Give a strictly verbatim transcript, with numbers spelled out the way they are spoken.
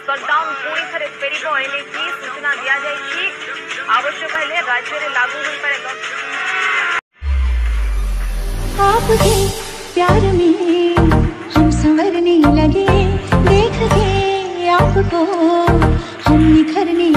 Shutdown ପୁଣି ଥରେ ଫେରିବ ଏନେଇକି ସୂଚନା ଦିଆଯାଇଛି। ଆବଶ୍ୟକ ହେଲେ ରାଜ୍ୟରେ ଲାଗୁ ହୋଇପାରେ। आपके प्यार में हम संवरने लगे, देख के आपको हम निखरने